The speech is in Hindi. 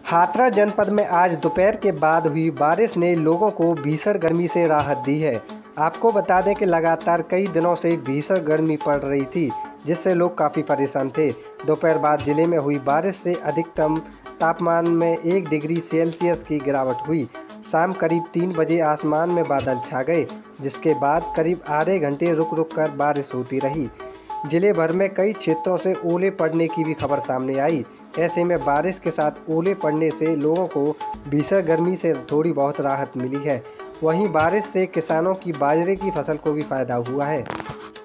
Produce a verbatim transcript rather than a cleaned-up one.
हाथरस जनपद में आज दोपहर के बाद हुई बारिश ने लोगों को भीषण गर्मी से राहत दी है। आपको बता दें कि लगातार कई दिनों से भीषण गर्मी पड़ रही थी, जिससे लोग काफ़ी परेशान थे। दोपहर बाद जिले में हुई बारिश से अधिकतम तापमान में एक डिग्री सेल्सियस की गिरावट हुई। शाम करीब तीन बजे आसमान में बादल छा गए, जिसके बाद करीब आधे घंटे रुक रुक कर बारिश होती रही। जिले भर में कई क्षेत्रों से ओले पड़ने की भी खबर सामने आई। ऐसे में बारिश के साथ ओले पड़ने से लोगों को भीषण गर्मी से थोड़ी बहुत राहत मिली है। वहीं बारिश से किसानों की बाजरे की फसल को भी फायदा हुआ है।